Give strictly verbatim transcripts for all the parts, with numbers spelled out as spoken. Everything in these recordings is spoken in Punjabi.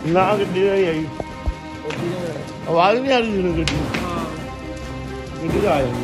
ना गड्डी नहीं आई, आवाज नहीं आ रही थी गड्डी गड्डी आ रही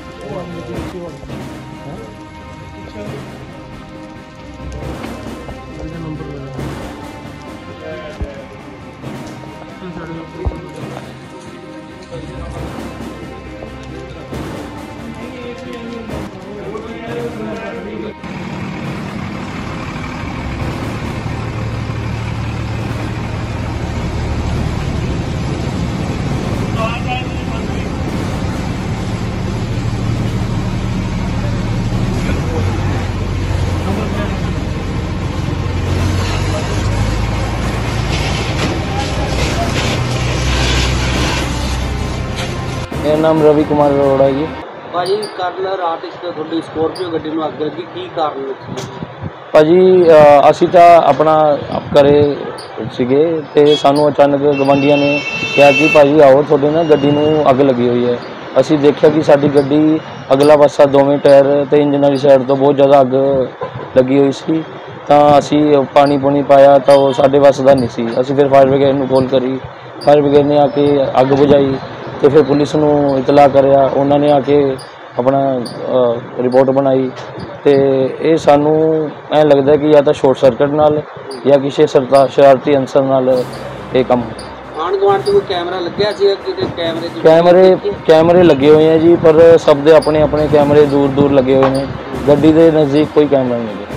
मेरा नाम रवि कुमार अरोड़ा है जी। भाजी कल रात एक थोड़ी स्कॉर्पियो गड्डी ਨੂੰ ਅੱਗ ਲੱਗੀ, ਕੀ ਕਾਰਨ ਸੀ? ਭਾਜੀ ਅਸੀਂ ਤਾਂ ਆਪਣਾ ਘਰੇ ਸੀਗੇ ਤੇ ਸਾਨੂੰ ਅਚਾਨਕ ਗਵਾਂਢੀਆਂ ਨੇ ਕਿਹਾ ਕਿ ਭਾਜੀ ਆਓ ਤੁਹਾਡੇ ਨਾਲ ਗੱਡੀ ਨੂੰ ਅੱਗ ਲੱਗੀ ਹੋਈ ਹੈ। ਅਸੀਂ ਦੇਖਿਆ ਕਿ ਸਾਡੀ ਗੱਡੀ ਅਗਲਾ ਪਾਸਾ ਦੋਵੇਂ ਟਾਇਰ ਤੇ ਇੰਜਨ ਵਾਲੀ ਸਾਈਡ ਤੋਂ ਬਹੁਤ ਜ਼ਿਆਦਾ ਅੱਗ ਲੱਗੀ ਹੋਈ ਸੀ। ਤਾਂ ਅਸੀਂ ਪਾਣੀ ਪੂਣੀ ਪਾਇਆ ਤਾਂ ਉਹ ਸਾਡੇ ਵੱਸ ਦਾ ਨਹੀਂ ਸੀ। ਅਸੀਂ ਫਿਰ ਫਾਇਰ ਬ੍ਰਿਗੇਡ ਨੂੰ ਕਾਲ ਕਰੀ, ਫਾਇਰ ਬ੍ਰਿਗੇਡ ਨੇ ਆ ਕੇ ਅੱਗ ਬੁਝਾਈ ਤੇ ਫਿਰ ਪੁਲਿਸ ਨੂੰ ਇਤਲਾਹ ਕਰਿਆ, ਉਹਨਾਂ ਨੇ ਆ ਕੇ ਆਪਣਾ ਰਿਪੋਰਟ ਬਣਾਈ ਤੇ ਇਹ ਸਾਨੂੰ ਐਂ ਲੱਗਦਾ ਕਿ ਜਾਂ ਤਾਂ ਸ਼ਾਰਟ ਸਰਕਟ ਨਾਲ ਜਾਂ ਕਿਸੇ ਸਰਤਾ ਸ਼ਰਾਰਤੀ ਅਨਸਰ ਨਾਲ ਇਹ ਕੰਮ। ਆਂਢ ਗੁਆਂਢ 'ਚ ਕੋਈ ਕੈਮਰਾ ਲੱਗਿਆ ਸੀ? ਕਿਤੇ ਕੈਮਰੇ 'ਚ ਕੈਮਰੇ ਕੈਮਰੇ ਲੱਗੇ ਹੋਏ ਆ ਜੀ, ਪਰ ਸਭ ਦੇ ਆਪਣੇ ਆਪਣੇ ਕੈਮਰੇ ਦੂਰ ਦੂਰ ਲੱਗੇ ਹੋਏ ਨੇ, ਗੱਡੀ ਦੇ ਨਜ਼ਦੀਕ ਕੋਈ ਕੈਮਰਾ ਨਹੀਂ ਲੱਗਿਆ।